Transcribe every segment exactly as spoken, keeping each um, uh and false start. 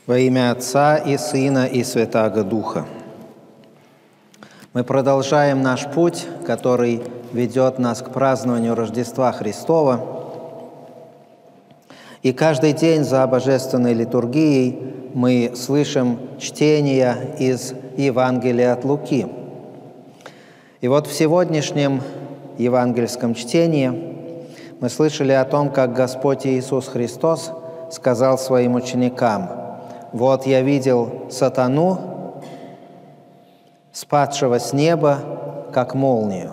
Во имя Отца и Сына и Святаго Духа. Мы продолжаем наш путь, который ведет нас к празднованию Рождества Христова. И каждый день за Божественной литургией мы слышим чтения из Евангелия от Луки. И вот в сегодняшнем евангельском чтении мы слышали о том, как Господь Иисус Христос сказал своим ученикам: «Вот я видел сатану, спадшего с неба, как молнию».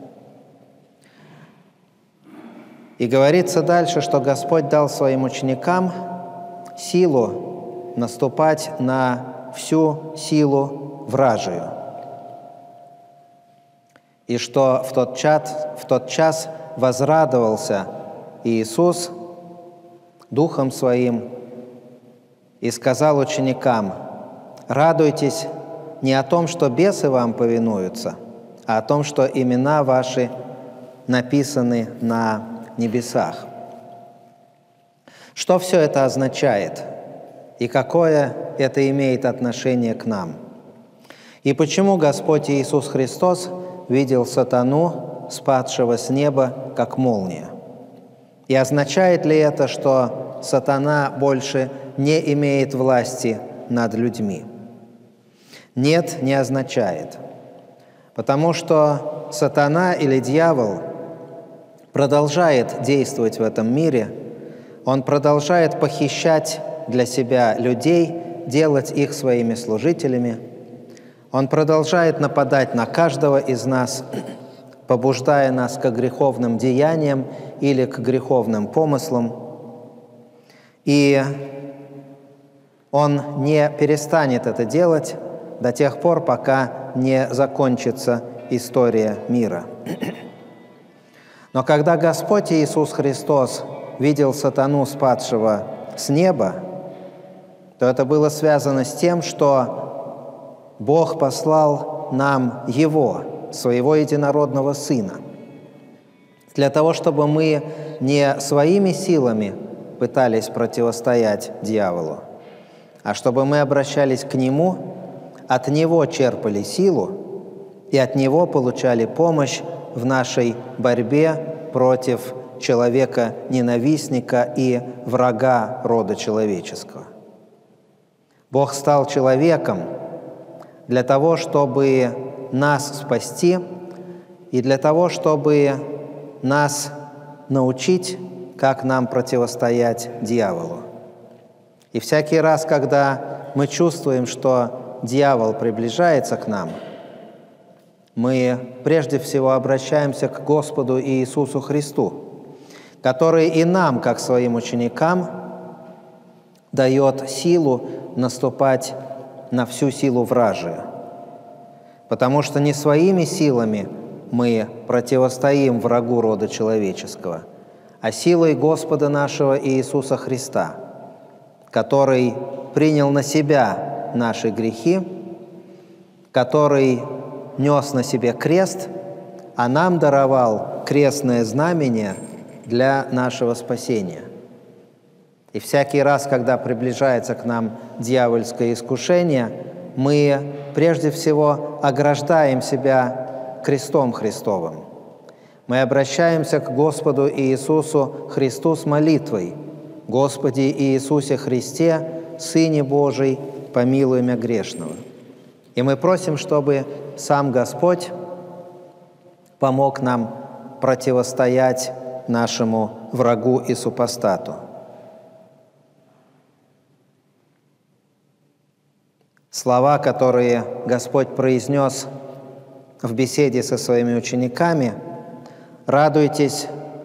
И говорится дальше, что Господь дал своим ученикам силу наступать на всю силу вражию. И что в тот час, в тот час возрадовался Иисус Духом Своим и сказал ученикам: «Радуйтесь не о том, что бесы вам повинуются, а о том, что имена ваши написаны на небесах». Что все это означает и какое это имеет отношение к нам? И почему Господь Иисус Христос видел сатану, спадшего с неба, как молния? И означает ли это, что сатана больше не имеет власти над людьми? Нет, не означает. Потому что сатана или дьявол продолжает действовать в этом мире, он продолжает похищать для себя людей, делать их своими служителями, он продолжает нападать на каждого из нас, побуждая нас к греховным деяниям или к греховным помыслам. И он не перестанет это делать до тех пор, пока не закончится история мира. Но когда Господь Иисус Христос видел сатану, спадшего с неба, то это было связано с тем, что Бог послал нам Его, Своего Единородного Сына, для того, чтобы мы не своими силами пытались противостоять дьяволу, а чтобы мы обращались к Нему, от Него черпали силу и от Него получали помощь в нашей борьбе против человека-ненавистника и врага рода человеческого. Бог стал человеком для того, чтобы нас спасти и для того, чтобы нас научить, как нам противостоять дьяволу. И всякий раз, когда мы чувствуем, что дьявол приближается к нам, мы прежде всего обращаемся к Господу Иисусу Христу, который и нам, как своим ученикам, дает силу наступать на всю силу вражию. Потому что не своими силами мы противостоим врагу рода человеческого, а силой Господа нашего Иисуса Христа, который принял на себя наши грехи, который нес на себе крест, а нам даровал крестное знамение для нашего спасения. И всякий раз, когда приближается к нам дьявольское искушение, мы прежде всего ограждаем себя крестом Христовым. Мы обращаемся к Господу Иисусу Христу с молитвой: «Господи Иисусе Христе, Сыне Божий, помилуй мя грешного». И мы просим, чтобы сам Господь помог нам противостоять нашему врагу и супостату. Слова, которые Господь произнес в беседе со своими учениками: «Радуйтесь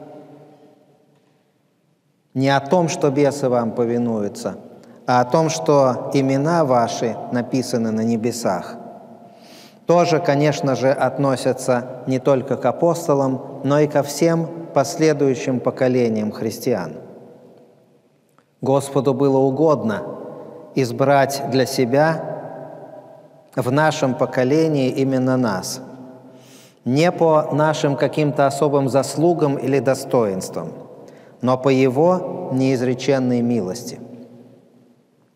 не о том, что бесы вам повинуются, а о том, что имена ваши написаны на небесах», тоже, конечно же, относятся не только к апостолам, но и ко всем последующим поколениям христиан. Господу было угодно избрать для себя в нашем поколении именно нас, не по нашим каким-то особым заслугам или достоинствам, но по Его неизреченной милости.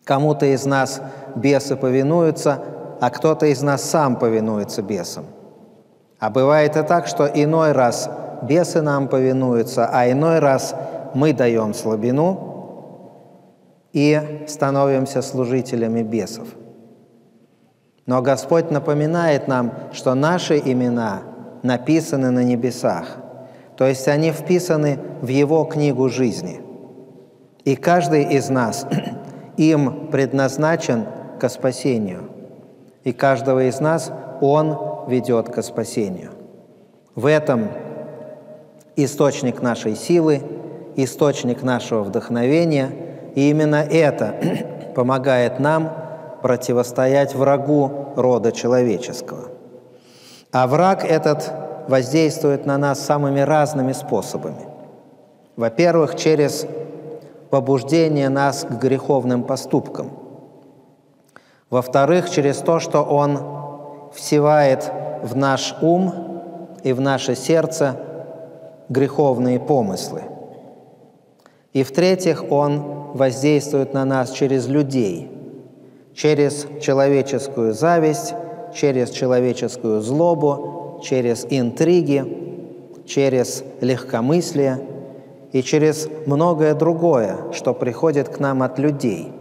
Кому-то из нас бесы повинуются, а кто-то из нас сам повинуется бесам. А бывает и так, что иной раз бесы нам повинуются, а иной раз мы даем слабину и становимся служителями бесов. Но Господь напоминает нам, что наши имена написаны на небесах, то есть они вписаны в Его книгу жизни. И каждый из нас им предназначен ко спасению, и каждого из нас Он ведет ко спасению. В этом источник нашей силы, источник нашего вдохновения, и именно это помогает нам противостоять врагу рода человеческого. А враг этот воздействует на нас самыми разными способами. Во-первых, через побуждение нас к греховным поступкам. Во-вторых, через то, что Он всевает в наш ум и в наше сердце греховные помыслы. И в-третьих, Он воздействует на нас через людей, через человеческую зависть, через человеческую злобу, через интриги, через легкомыслие и через многое другое, что приходит к нам от людей,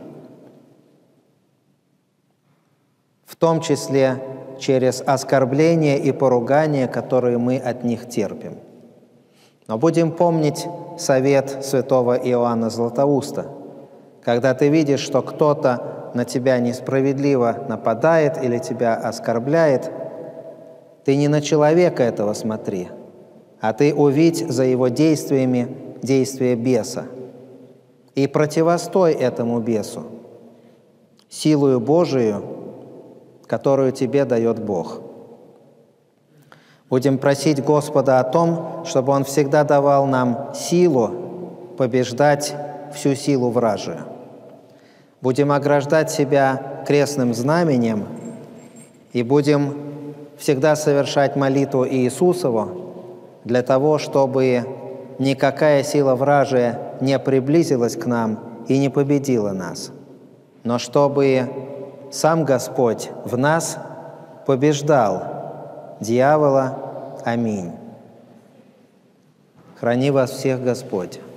в том числе через оскорбления и поругания, которые мы от них терпим. Но будем помнить совет святого Иоанна Златоуста. Когда ты видишь, что кто-то на тебя несправедливо нападает или тебя оскорбляет, ты не на человека этого смотри, а ты увидь за его действиями действия беса и противостой этому бесу силою Божию, которую тебе дает Бог. Будем просить Господа о том, чтобы Он всегда давал нам силу побеждать всю силу вражию. Будем ограждать себя крестным знаменем и будем всегда совершать молитву Иисусову для того, чтобы никакая сила вражия не приблизилась к нам и не победила нас, но чтобы сам Господь в нас побеждал дьявола. Аминь. Храни вас всех Господь.